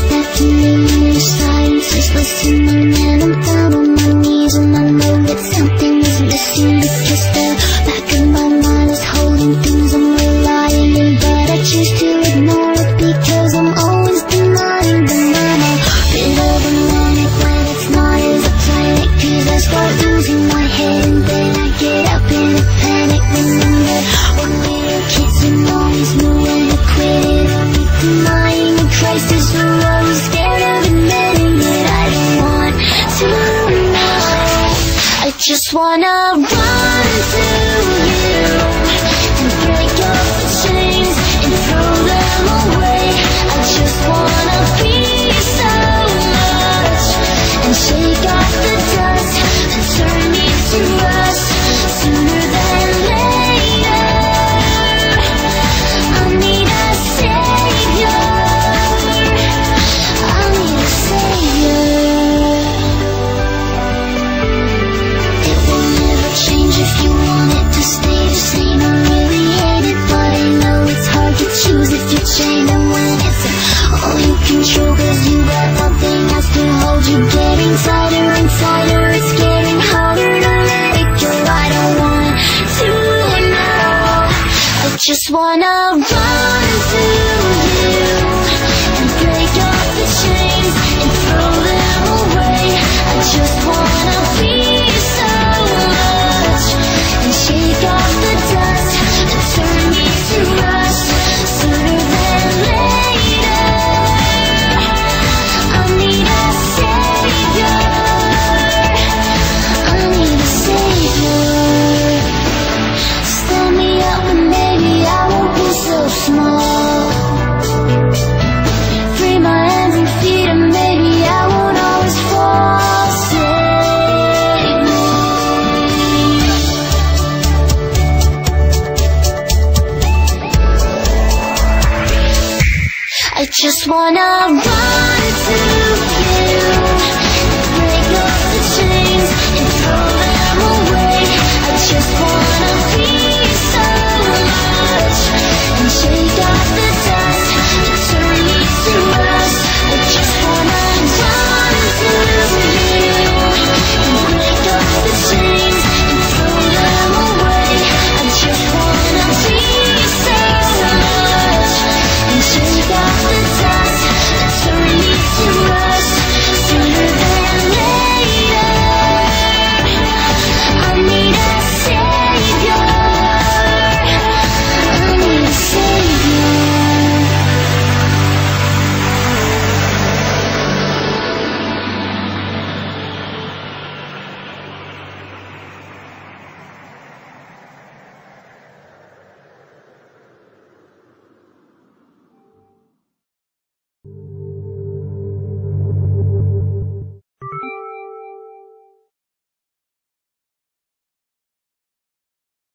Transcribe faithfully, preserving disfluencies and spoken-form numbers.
back to me in your silence. Just listening and I'm down on my knees, and I know that something is missing, because the back of my mind is holding things I'm relying, but I choose to ignore it because I'm always denying the mama. Bit of a manic when it's not as I plan it, cause I start losing my head and then I get up in a panic. Remember when we were kids and always knew when to quit it, only denying the crisis, we're always scared of admitting it. I don't want to know, I just wanna run to you and break up the chains and throw them away. I just wanna be so much and shake off the dust and turn me to rust sooner than later. I need a savior, I need a savior. It will never change if you want it to stay the same. I really hate it, but I know it's hard to choose if you're chained, and when it's all you control, cause you got nothing else to hold you. Getting tighter and tighter, it's getting harder to let it go. I don't want to know, I just wanna run to you and break off the chains and throw them away. I just wanna be so much and shake off the dust and turn me to rust sooner than later. I need a savior, I need a savior. Stand me up and maybe I won't be so small. Free my hands and feet and maybe I won't always fall. Save me. I just wanna